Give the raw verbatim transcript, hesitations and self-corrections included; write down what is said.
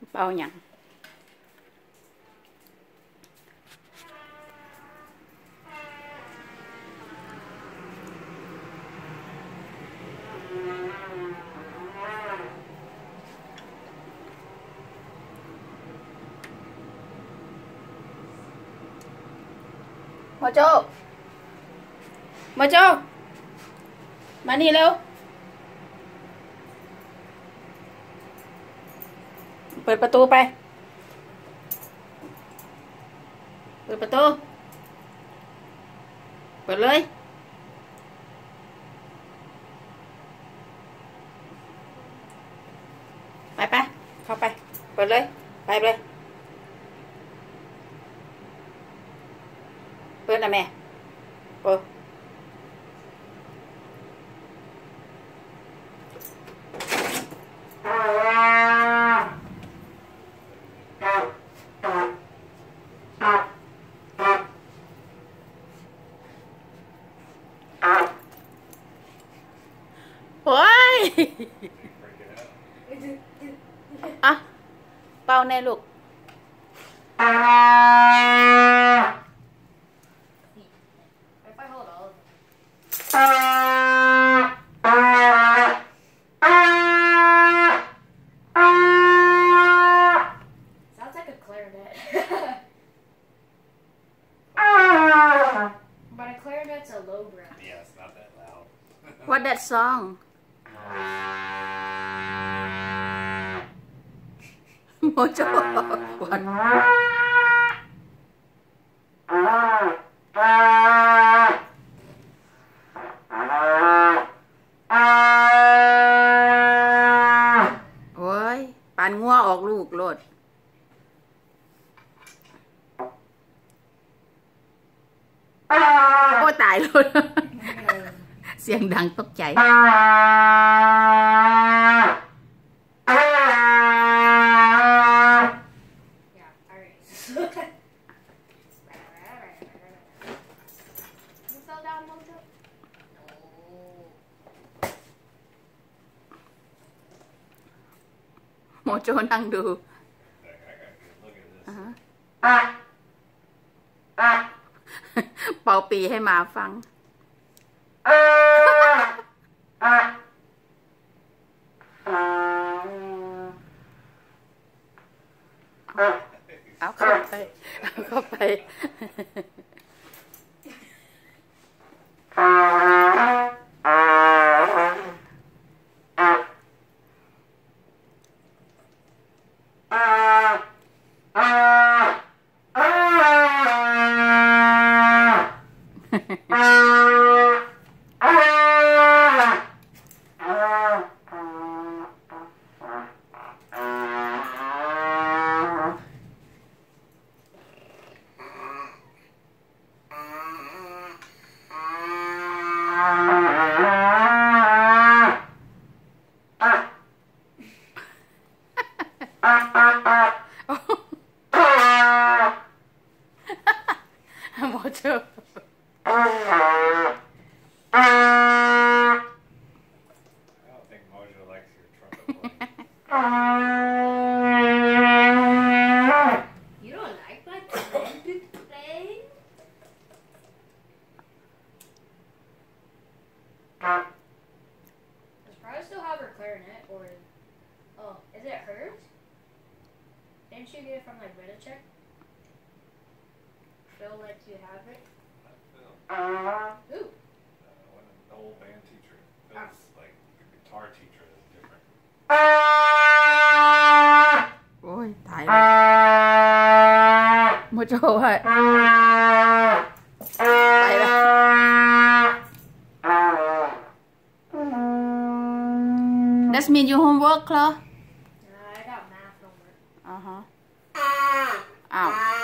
เป่าหยังโมโจโมโจมานี่เร็วเปิดประตูไปเปิดประตูเปิดเลยไปไปเข้าไปเปิดเลยไปเลยเปิดนะแม่เปิดโอ้ยอ่ะเป่าแน่ลูกWhat that song? โมโจวันโอ้ยปานงัวออกลูกโลดโอ้ตายโลดเสียงดังตกใจโมโจนั่งดูเป่าปีให้หมาฟังเอาเข้าไปเอาเข้าไปโมโจDidn't you get it from like Reddit? Phil lets you have it. Not Phil. Uh, Who? Uh, one of the old band teacher. Phil's ah. like the guitar teacher is different. Ôi, tại rồi. Một chỗ rồi. Tại rồi. That means you homework, Claire? No, I got math homework. Uh huh. Ow.